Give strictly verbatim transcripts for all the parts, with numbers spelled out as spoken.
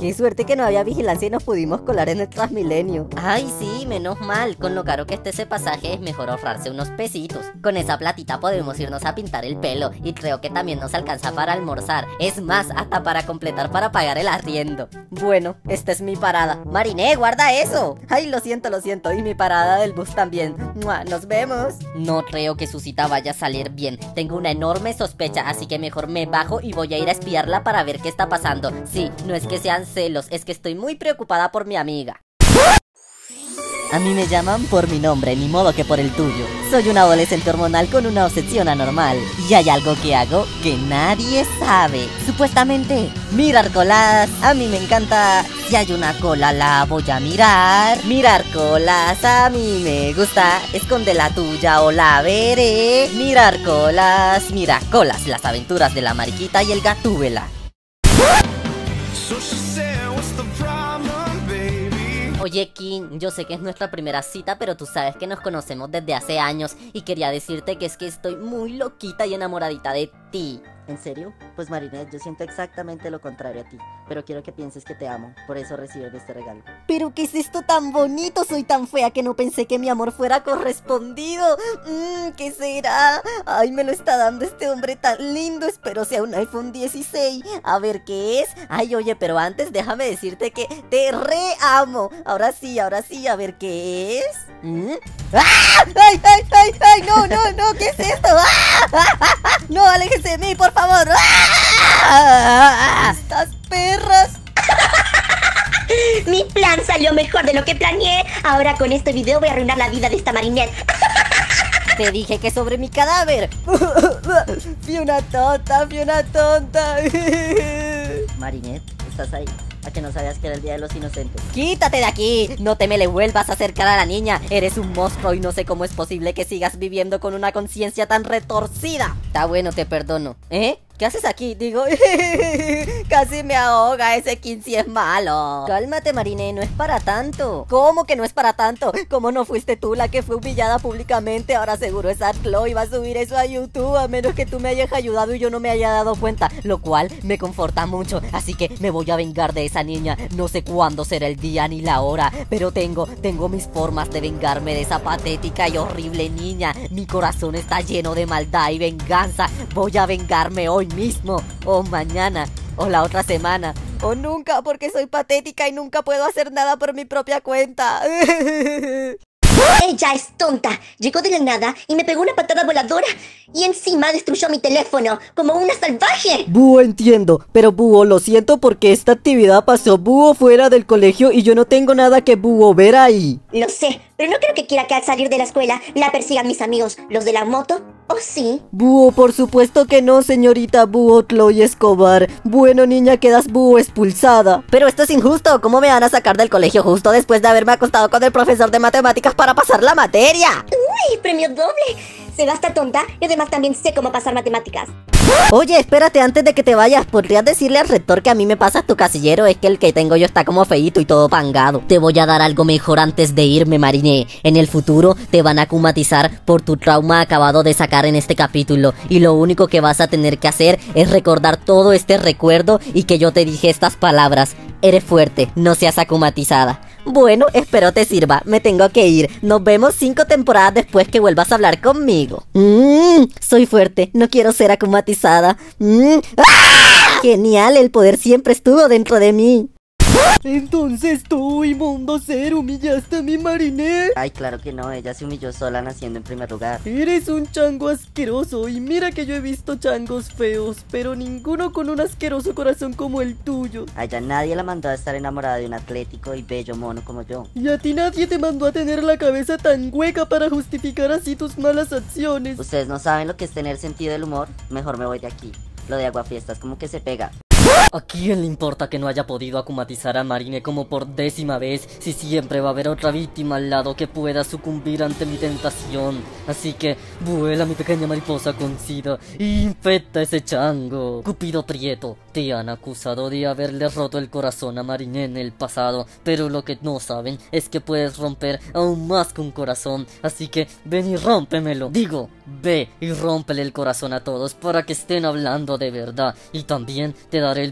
Qué suerte que no había vigilancia y nos pudimos colar en el Transmilenio. Ay, sí, menos mal. Con lo caro que esté ese pasaje es mejor ahorrarse unos pesitos. Con esa platita podemos irnos a pintar el pelo y creo que también nos alcanza para almorzar. Es más, hasta para completar para pagar el arriendo. Bueno, esta es mi parada. Mariné, guarda eso. Ay, lo siento, lo siento. Y mi parada del bus también. ¡Mua! Nos vemos. No creo que su cita vaya a salir bien. Tengo una enorme sospecha, así que mejor me bajo y voy a ir a espiarla para ver qué está pasando. Sí, no es que sean celos, es que estoy muy preocupada por mi amiga. A mí me llaman por mi nombre, ni modo que por el tuyo. Soy un adolescente hormonal con una obsesión anormal. Y hay algo que hago que nadie sabe. Supuestamente, mirar colas. A mí me encanta. Si hay una cola la voy a mirar. Mirar colas a mí me gusta. Esconde la tuya o la veré. Mirar colas, mira colas. Las aventuras de la mariquita y el gatúbela. Oye, Kim, yo sé que es nuestra primera cita, pero tú sabes que nos conocemos desde hace años y quería decirte que es que estoy muy loquita y enamoradita de ti. ¿En serio? Pues Marinette, yo siento exactamente lo contrario a ti, pero quiero que pienses que te amo, por eso recibes este regalo. ¿Pero qué es esto tan bonito? Soy tan fea que no pensé que mi amor fuera correspondido. Mmm, ¿qué será? Ay, me lo está dando este hombre tan lindo, espero sea un iPhone dieciséis. A ver qué es. Ay, oye, pero antes déjame decirte que te re amo. Ahora sí, ahora sí, a ver qué es. ¿Mm? ¡Ah! ¡Ay, ay, ay, ay! No, no, no, ¿qué es esto? ¡Ah! No, aléjese de mí, por favor. ¡Ah! Estas perras. Mi plan salió mejor de lo que planeé. Ahora con este video voy a arruinar la vida de esta Marinette. Te dije que sobre mi cadáver. Fui una tonta, fui una tonta. Marinette, ¿estás ahí? ¿A que no sabías que era el Día de los Inocentes? ¡Quítate de aquí! No te me le vuelvas a acercar a la niña. Eres un monstruo y no sé cómo es posible que sigas viviendo con una conciencia tan retorcida. Está bueno, te perdono. ¿Eh? ¿Qué haces aquí? Digo, casi me ahoga, ese quince es malo. Cálmate, Mariné, no es para tanto. ¿Cómo que no es para tanto? ¿Cómo no fuiste tú la que fue humillada públicamente? Ahora seguro esa Chloe va a subir eso a YouTube, a menos que tú me hayas ayudado y yo no me haya dado cuenta, lo cual me conforta mucho, así que me voy a vengar de esa niña. No sé cuándo será el día ni la hora, pero tengo, tengo mis formas de vengarme de esa patética y horrible niña. Mi corazón está lleno de maldad y venganza. Voy a vengarme hoy mismo, o mañana, o la otra semana, o nunca, porque soy patética y nunca puedo hacer nada por mi propia cuenta. Ella es tonta. Llegó de la nada y me pegó una patada voladora y encima destruyó mi teléfono como una salvaje. Búho, entiendo, pero Búho, lo siento porque esta actividad pasó Búho fuera del colegio y yo no tengo nada que Búho ver ahí. Lo sé, pero no creo que quiera que al salir de la escuela la persigan mis amigos, los de la moto. ¿O sí? Búho, por supuesto que no, señorita Búho Chloe Escobar. Bueno, niña, quedas Búho expulsada. Pero esto es injusto. ¿Cómo me van a sacar del colegio justo después de haberme acostado con el profesor de matemáticas para pasar la materia? ¡Uy, premio doble! Se gasta tonta y además también sé cómo pasar matemáticas. Oye, espérate, antes de que te vayas, ¿podrías decirle al rector que a mí me pasas tu casillero? Es que el que tengo yo está como feíto y todo pangado. Te voy a dar algo mejor antes de irme, Mariné. En el futuro te van a acumatizar por tu trauma acabado de sacar en este capítulo. Y lo único que vas a tener que hacer es recordar todo este recuerdo y que yo te dije estas palabras. Eres fuerte, no seas acumatizada. Bueno, espero te sirva, me tengo que ir. Nos vemos cinco temporadas después que vuelvas a hablar conmigo. Mmm, soy fuerte, no quiero ser acumatizada. Mmm, ¡ah! Genial, el poder siempre estuvo dentro de mí. Entonces tú, inmundo ser, humillaste a mi Marinette. Ay, claro que no, ella se humilló sola naciendo en primer lugar. Eres un chango asqueroso y mira que yo he visto changos feos, pero ninguno con un asqueroso corazón como el tuyo. A ella nadie la mandó a estar enamorada de un atlético y bello mono como yo. Y a ti nadie te mandó a tener la cabeza tan hueca para justificar así tus malas acciones. Ustedes no saben lo que es tener sentido del humor, mejor me voy de aquí. Lo de Aguafiestas como que se pega. ¿A quién le importa que no haya podido acumatizar a Marine como por décima vez si siempre va a haber otra víctima al lado que pueda sucumbir ante mi tentación? Así que vuela mi pequeña mariposa con sida y infecta a ese chango. Cupido Prieto, te han acusado de haberle roto el corazón a Marine en el pasado, pero lo que no saben es que puedes romper aún más que un corazón, así que ven y rómpemelo. Digo, ve y rómpele el corazón a todos para que estén hablando de verdad y también te daré el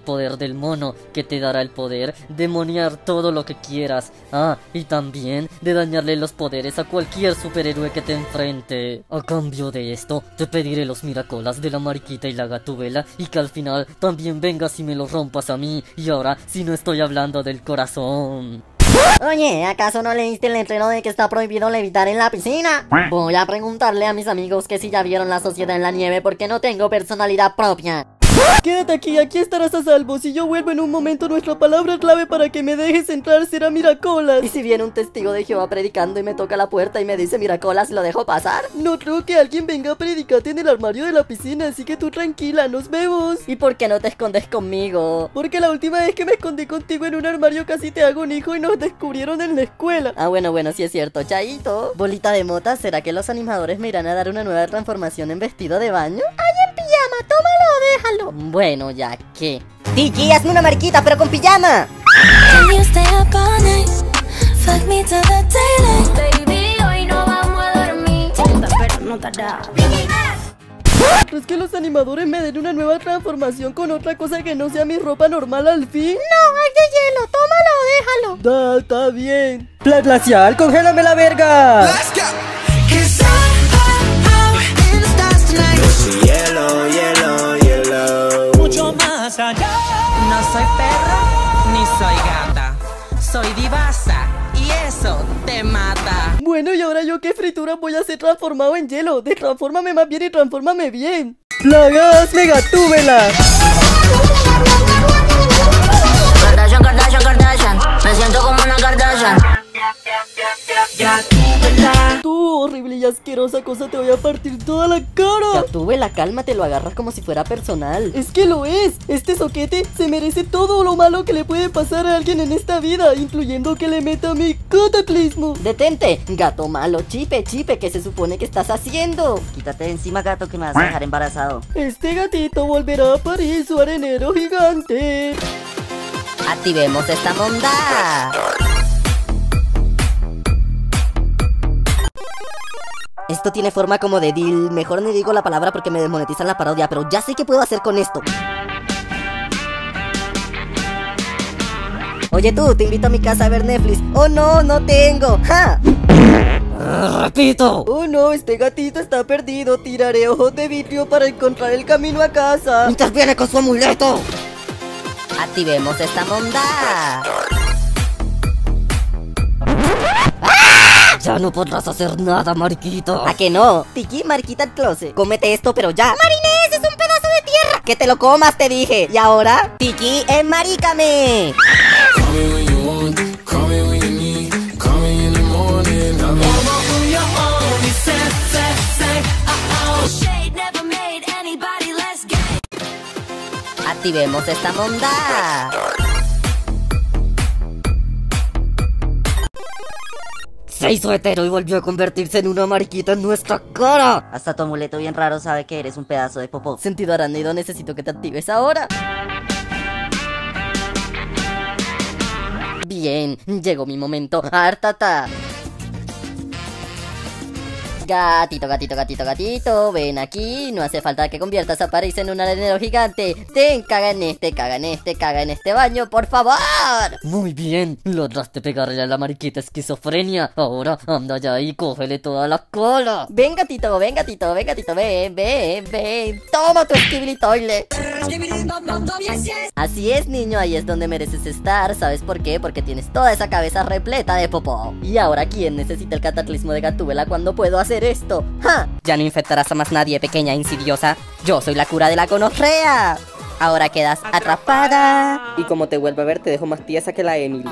poder del mono, que te dará el poder de monear todo lo que quieras. Ah, y también de dañarle los poderes a cualquier superhéroe que te enfrente. A cambio de esto, te pediré los miracolas de la mariquita y la gatúbela, y que al final también vengas y me los rompas a mí. Y ahora, si no estoy hablando del corazón. Oye, ¿acaso no leíste el letrero de que está prohibido levitar en la piscina? Voy a preguntarle a mis amigos que si ya vieron La Sociedad en la Nieve porque no tengo personalidad propia. Quédate aquí, aquí estarás a salvo. Si yo vuelvo en un momento, nuestra palabra clave para que me dejes entrar será Miracolas. ¿Y si viene un testigo de Jehová predicando y me toca la puerta y me dice Miracolas, lo dejo pasar? No creo que alguien venga a predicarte en el armario de la piscina, así que tú tranquila, nos vemos. ¿Y por qué no te escondes conmigo? Porque la última vez que me escondí contigo en un armario casi te hago un hijo y nos descubrieron en la escuela. Ah, bueno, bueno, sí es cierto, chaito. Bolita de mota, ¿será que los animadores me irán a dar una nueva transformación en vestido de baño? ¡Ay, en pijama! ¡Tómalo, déjalo! Bueno, ya que... Tiki, hazme una mariquita, pero con pijama. Can you stay up all night? Fuck me till the daylight. Baby, hoy no vamos a dormir. Pero no tarda. ¿Crees que los animadores me den una nueva transformación con otra cosa que no sea mi ropa normal al fin? No, hay de hielo, tómalo o déjalo. Da, está bien. Plan glacial, congélame la verga. Let's go. Cause I'm out in the stars tonight. Hielo, hielo, hielo. Mucho más allá. No soy perro ni soy gata. Soy divasa y eso te mata. Bueno, y ahora yo qué fritura voy a ser transformado en hielo. Destransfórmame más bien y transfórmame bien. Plagas megatúbela. Kardashian, Kardashian, Kardashian. Me siento como una Kardashian. Tú, horrible y asquerosa cosa, te voy a partir toda la cara. Gatúbela, cálmate, lo agarras como si fuera personal. Es que lo es. Este soquete se merece todo lo malo que le puede pasar a alguien en esta vida, incluyendo que le meta mi cataclismo. Detente, gato malo, chipe, chipe, ¿qué se supone que estás haciendo? Quítate de encima, gato, que me vas a dejar embarazado. Este gatito volverá a parir su arenero gigante. Activemos esta monda. Esto tiene forma como de deal. Mejor ni digo la palabra porque me desmonetizan la parodia, pero ya sé qué puedo hacer con esto. Oye tú, te invito a mi casa a ver Netflix. Oh no, no tengo. ¡Ja! Uh, repito. Oh no, este gatito está perdido. Tiraré ojos de vidrio para encontrar el camino a casa. Interviene con su amuleto. Activemos esta monda. Ya no podrás hacer nada, mariquita. ¿A que no? Tiki, mariquita el closet. Cómete esto, pero ya. Marinés, es un pedazo de tierra. Que te lo comas, te dije. Y ahora, Tiki, enmarícame. Activemos esta monda. Se hizo hetero y volvió a convertirse en una mariquita en nuestra cara. Hasta tu amuleto bien raro sabe que eres un pedazo de popó. Sentido arácnido, necesito que te actives ahora. Bien, llegó mi momento. ¡Hartata! Gatito, gatito, gatito, gatito, ven aquí. No hace falta que conviertas a París en un arenero gigante. Ten, caga en este, caga en este, caga en este baño, por favor. Muy bien, lograste pegarle a la mariquita esquizofrenia. Ahora anda ya y cógele toda la cola. Ven, gatito, ven, gatito, ven, gatito, ven, ven, ven. Toma tu Skibidi Toilet. Así es, niño, ahí es donde mereces estar. ¿Sabes por qué? Porque tienes toda esa cabeza repleta de popó. Y ahora, ¿quién necesita el cataclismo de Gatúbela cuando puedo hacer esto? ¡Ja! Ya no infectarás a más nadie, pequeña insidiosa. Yo soy la cura de la gonorrea. Ahora quedas atrapada. Y como te vuelvo a ver, te dejo más tiesa que la Emily.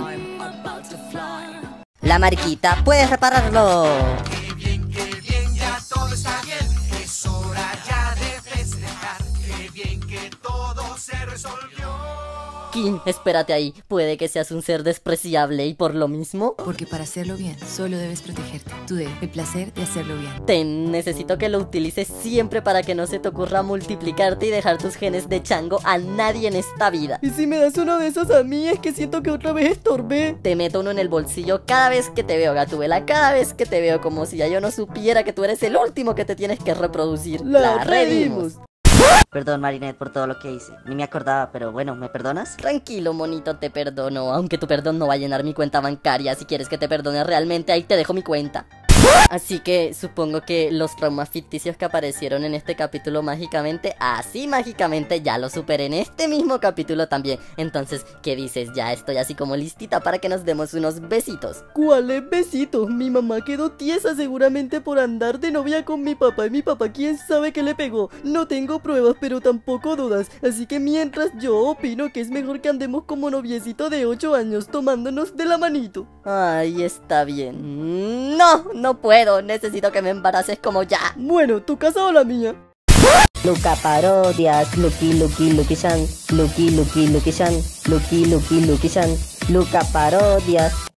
La mariquita, puedes repararlo. Qué bien, qué bien, ya todo está bien. Es hora ya de festejar. Qué bien que todo se resolvió. King, espérate ahí. Puede que seas un ser despreciable y por lo mismo... Porque para hacerlo bien, solo debes protegerte. Tú debes el placer de hacerlo bien. Ten, necesito que lo utilices siempre para que no se te ocurra multiplicarte y dejar tus genes de chango a nadie en esta vida. Y si me das uno de esos a mí, es que siento que otra vez estorbé. Te meto uno en el bolsillo cada vez que te veo, Gatúbela. Cada vez que te veo, como si ya yo no supiera que tú eres el último que te tienes que reproducir. La, la redimos. Perdón, Marinette, por todo lo que hice. Ni me acordaba, pero bueno, ¿me perdonas? Tranquilo, monito, te perdono. Aunque tu perdón no va a llenar mi cuenta bancaria. Si quieres que te perdone realmente, ahí te dejo mi cuenta. Así que supongo que los traumas ficticios que aparecieron en este capítulo mágicamente, así mágicamente ya lo superé en este mismo capítulo también. Entonces, ¿qué dices? Ya estoy así como listita para que nos demos unos besitos. ¿Cuáles besitos? Mi mamá quedó tiesa seguramente por andar de novia con mi papá. Y mi papá, ¿quién sabe qué le pegó? No tengo pruebas, pero tampoco dudas. Así que mientras, yo opino que es mejor que andemos como noviecito de ocho años tomándonos de la manito. Ay, está bien. No, no puedo. Necesito que me embaraces como ya. Bueno, ¿tu casa o la mía? Luca Parodias, Lucky Lucky Lucky San, Lucky Lucky Lucky San, Lucky Lucky Lucky San, Luca Parodias.